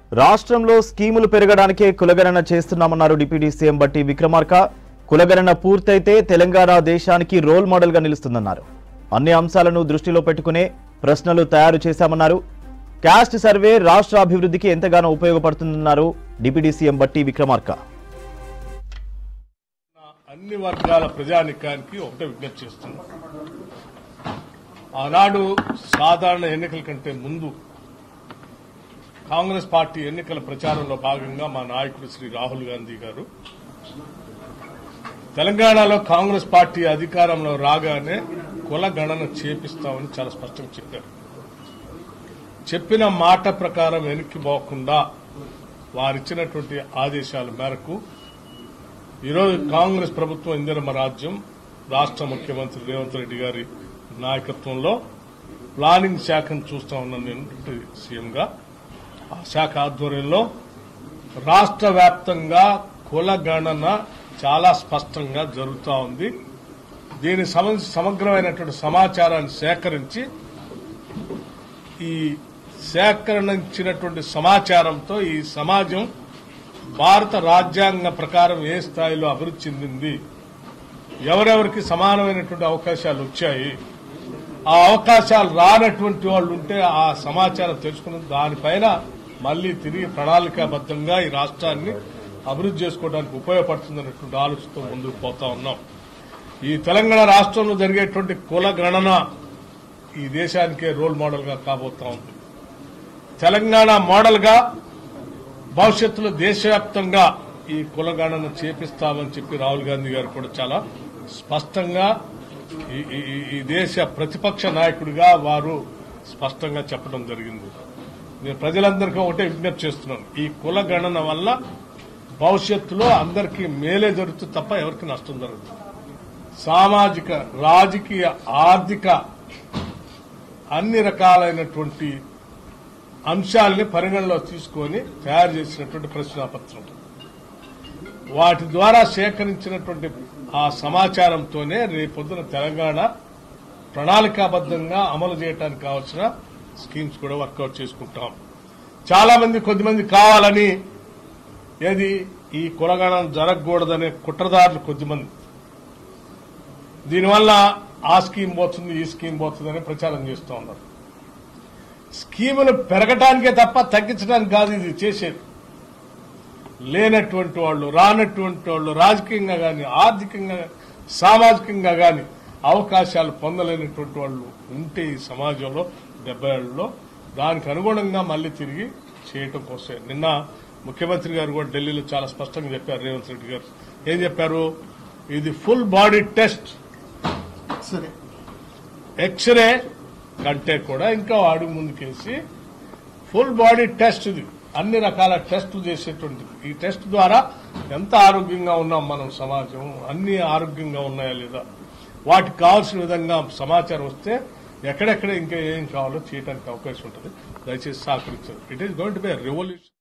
రాష్ట్రంలో స్కీములు పెరగడానికే కులగణన చేస్తున్నామన్నారు డిప్యూటీ సీఎం బట్టి విక్రమార్క. కులగణన పూర్తయితే తెలంగాణ దేశానికి రోల్ మోడల్ గా నిలుస్తుందన్నారు. అన్ని అంశాలను దృష్టిలో పెట్టుకునే ప్రశ్నలు తయారు చేశామన్నారు. క్యాస్ట్ సర్వే రాష్ట్ర అభివృద్ధికి ఎంతగానో ఉపయోగపడుతుందన్నారు డిప్యూటీ సీఎం బట్టి విక్రమార్క. అన్ని వర్గాల ప్రజానికానికి ఒకటే విజ్ఞప్తి చేస్తున్నాం. ఆనాడు సాధారణ ఎన్నికల కంటే ముందు కాంగ్రెస్ పార్టీ ఎన్నికల ప్రచారంలో భాగంగా మా నాయకుడు శ్రీ రాహుల్ గాంధీ గారు తెలంగాణలో కాంగ్రెస్ పార్టీ అధికారంలో రాగానే కుల గణన చేపిస్తామని చాలా స్పష్టంగా చెప్పారు. చెప్పిన మాట ప్రకారం వెనక్కి పోకుండా వారిచ్చినటువంటి ఆదేశాల మేరకు ఈరోజు కాంగ్రెస్ ప్రభుత్వం ఇందిరమ్మ రాజ్యం రాష్ట్ర ముఖ్యమంత్రి రేవంత్ రెడ్డి గారి నాయకత్వంలో ప్లానింగ్ శాఖను చూస్తా ఉన్నాను నేను సీఎంగా. ఆ శాఖ ఆధ్వర్యంలో రాష్ట్ర వ్యాప్తంగా కుల గణన చాలా స్పష్టంగా జరుగుతూ ఉంది. దీనికి సంబంధించి సమగ్రమైనటువంటి సమాచారాన్ని సేకరించి ఈ సేకరించినటువంటి సమాచారంతో ఈ సమాజం భారత రాజ్యాంగ ప్రకారం ఏ స్థాయిలో అభివృద్ధి చెందింది, ఎవరెవరికి సమానమైనటువంటి అవకాశాలు వచ్చాయి, ఆ అవకాశాలు రానటువంటి వాళ్ళు ఉంటే ఆ సమాచారం తెలుసుకుని దానిపైన మళ్లీ తిరిగి ప్రణాళికాబద్దంగా ఈ రాష్ట్రాన్ని అభివృద్ధి చేసుకోవడానికి ఉపయోగపడుతుందనేటువంటి ఆలోచనతో ముందుకు పోతా ఉన్నాం. ఈ తెలంగాణ రాష్ట్రంలో జరిగేటువంటి కుల గణన ఈ దేశానికే రోల్ మోడల్ గా కాబోతా ఉంది. తెలంగాణ మోడల్ గా భవిష్యత్తులో దేశవ్యాప్తంగా ఈ కుల గణన చేపిస్తామని చెప్పి రాహుల్ గాంధీ గారు కూడా చాలా స్పష్టంగా ఈ దేశ ప్రతిపక్ష నాయకుడిగా వారు స్పష్టంగా చెప్పడం జరిగింది. నేను ప్రజలందరికీ ఒకటే విజ్ఞప్తి చేస్తున్నాను. ఈ కుల గణన వల్ల భవిష్యత్తులో అందరికీ మేలే జరుగుతుంది తప్ప ఎవరికి నష్టం జరగదు. సామాజిక, రాజకీయ, ఆర్థిక అన్ని రకాలైనటువంటి అంశాలని పరిగణలో తీసుకొని తయారు చేసినటువంటి ప్రశ్నాపత్రం, వాటి ద్వారా సేకరించినటువంటి ఆ సమాచారంతోనే రేపొద్దున తెలంగాణ ప్రణాళికాబద్దంగా అమలు చేయడానికి కావాల్సిన స్కీమ్స్ కూడా వర్కౌట్ చేసుకుంటాం. చాలా మంది కొద్దిమంది కావాలని ఏది ఈ కులగణన జరగకూడదనే కుట్రదారులు కొద్దిమంది దీనివల్ల ఆ స్కీమ్ పోతుంది ఈ స్కీమ్ పోతుందని ప్రచారం చేస్తూ ఉన్నారు. స్కీములు పెరగటానికే తప్ప తగ్గించడానికి కాదు ఇది చేసేది. లేనటువంటి వాళ్ళు, రానటువంటి వాళ్ళు, రాజకీయంగా గాని, ఆర్థికంగా, సామాజికంగా గాని అవకాశాలు పొందలేనటువంటి వాళ్ళు ఉంటే ఈ సమాజంలో 70 ఏళ్లలో దానికి అనుగుణంగా మళ్లీ తిరిగి చేయటం కోసం నిన్న ముఖ్యమంత్రి గారు కూడా ఢిల్లీలో చాలా స్పష్టంగా చెప్పారు. రేవంత్ రెడ్డి గారు ఏం చెప్పారు? ఇది ఫుల్ బాడీ టెస్ట్, ఎక్స్రే కంటే కూడా ఇంకా అడుగు ముందుకేసి ఫుల్ బాడీ టెస్ట్, ఇది అన్ని రకాల టెస్టులు చేసేటువంటిది. ఈ టెస్ట్ ద్వారా ఎంత ఆరోగ్యంగా ఉన్నాం మనం, సమాజం అన్ని ఆరోగ్యంగా ఉన్నాయా లేదా, వాటికి కావాల్సిన విధంగా సమాచారం వస్తే ఎక్కడెక్కడ ఇంకా ఏం కావాలో చేయడానికి అవకాశం ఉంటుంది. దయచేసి సహకరించారు. It is going to be a revolution.